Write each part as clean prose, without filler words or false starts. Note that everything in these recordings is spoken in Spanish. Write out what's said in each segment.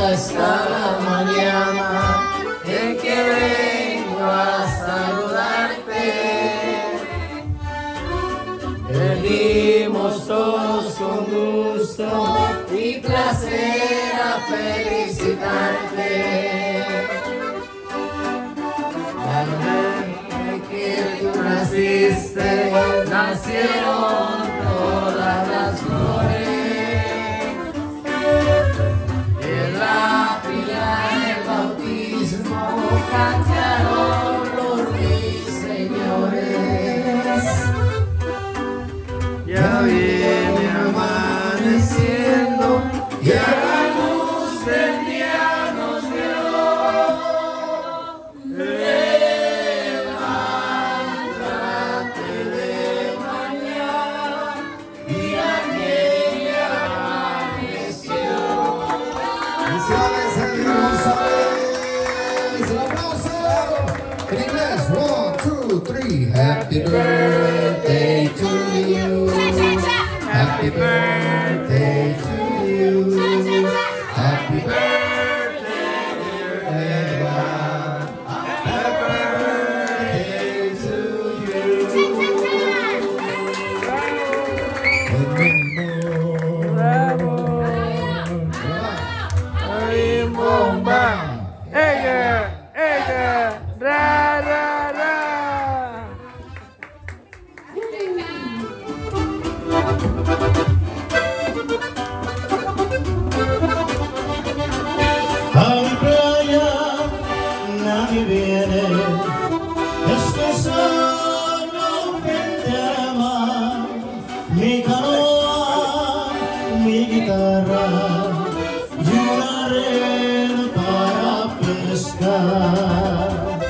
hasta la mañana en que vengo a saludarte. Venimos todos con gusto y placer a felicitarte. Que tú naciste, nacieron todas las flores. En la pila del bautismo cantaron los ruiseñores. Ya viene amaneciendo, ya la luz del día nos dio. In English, 1, 2, 3. Happy birthday to you. Happy birthday to you. Happy birthday, dear Eva. Happy birthday to you. Bravo. Ay, bomba. Ella. Ra, ra, ra. A mi playa nadie viene, estoy solo frente al mar. Mi canoa, mi guitarra y una red para pescar.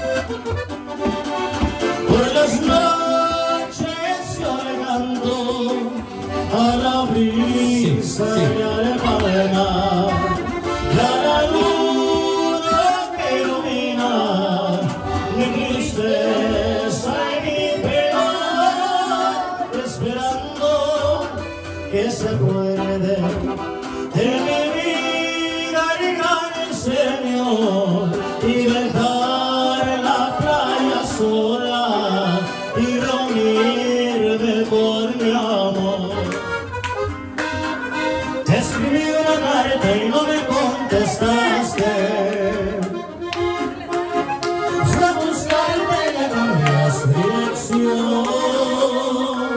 Por las noches yo le canto a la brisa y al palmar. La luna que ilumina mi tristeza y mi pena, esperando que se acuerde de mi vida el gran Señor y dejar la playa sola y reunirme con mi amor. Te escribí una carta y no me contestaste. Fui a buscarte y le cambias dirección.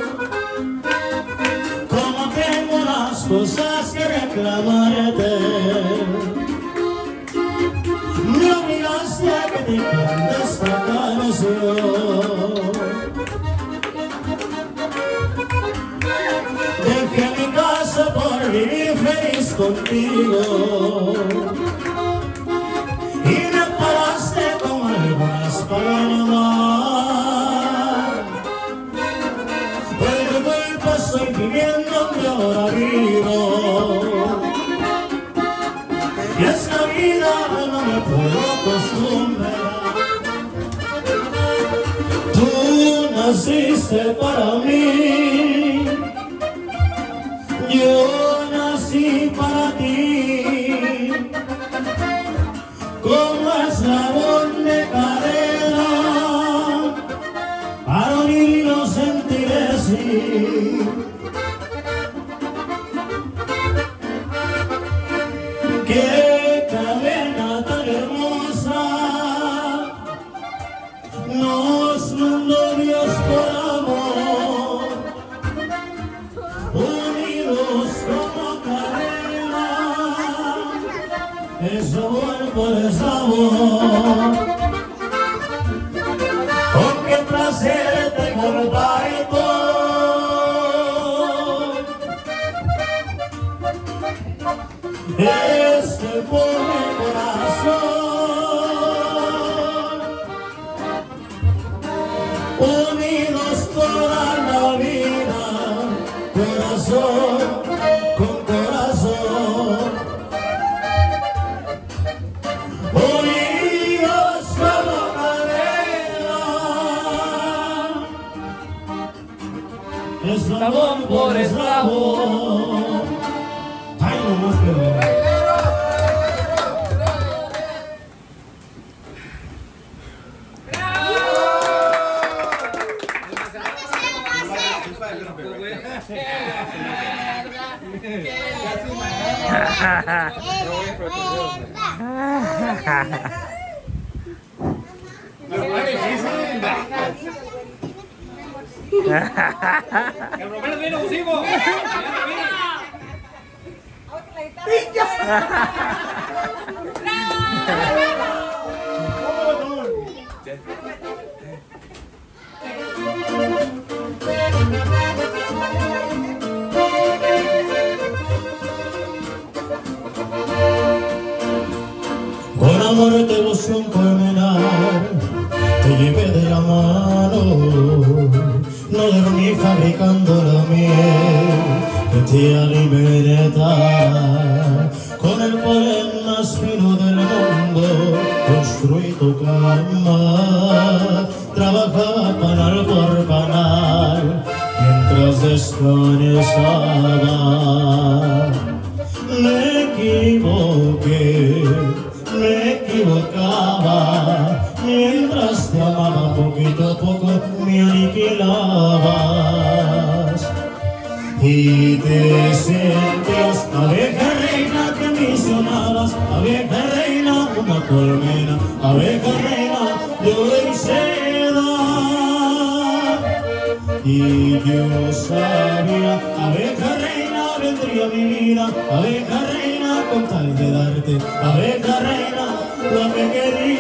Como tengo las cosas que reclamarte, me obligaste a que te cante esta canción. Dejé mi casa por vivir feliz contigo y me paraste con algunas palabras. Por tu culpa estoy viviendo que ahora vivo, y a esta vida no me puedo acostumbrar. Tú naciste para mí, yo nací para ti, como eslabón de cadena, para unirnos sentiré sí. Qué cadena tan hermosa nos mandó Dios por amor, unidos como cadena, eslabón por eslabón. Con qué placer te comparto este pobre corazón, unidos toda la vida, corazón con corazón, unidos como cadena, eslabón por eslabón. Ay, no más que El Romero viene abusivo. Con amor y devoción colmenar te llevé de la mano, no dormí fabricando la miel que te alimenta. Con el polen más fino del mundo construí tu cama, trabajaba panal por panal mientras descansaba. Me equivoqué, me equivocaba, mientras te amaba poquito a poco me aniquilabas. Y te sentías abeja reina que misionabas, abeja reina, una colmena, abeja reina de oro y seda. Y yo sabía, abeja reina vendría mi vida, abeja reina con tal de darte, abeja reina lo que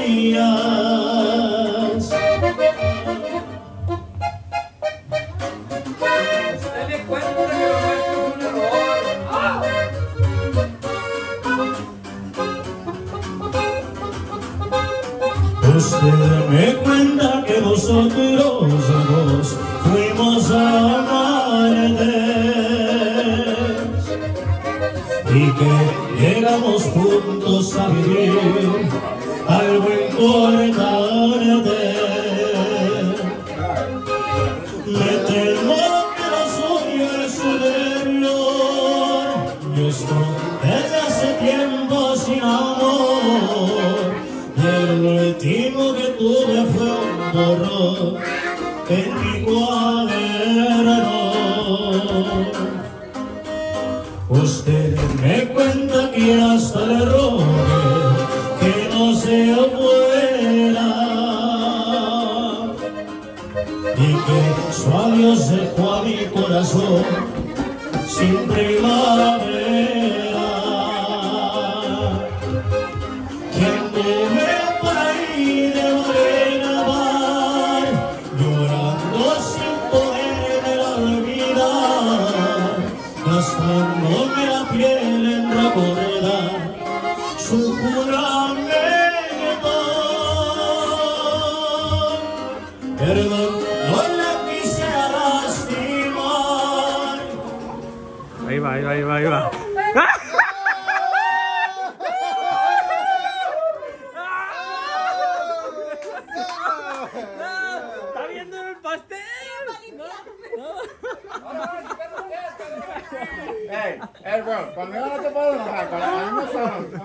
querías. Se di cuenta que lo nuestro es un error. Usted me cuenta que nosotros dos fuimos amantes y que llegamos juntos a vivir algo importante. Me temo que lo suyo es superior, yo estoy desde hace tiempo sin amor. El último que tuve fue un borrón en mi cuaderno. Usted me cuenta que hasta le rogué que no se fuera y que su adiós dejó a mi corazón sin primavera. Quien me ve por ahí de morena mar, llorando sin poder olvidar, gastándome la piel en recordar su juramento. Perdón, no la quise lastimar. Ahí va, ahí va, ahí va, ahí va. ¿Está viendo el pastel? Hey, bro, conmigo no te puedo enojar, con la misma son.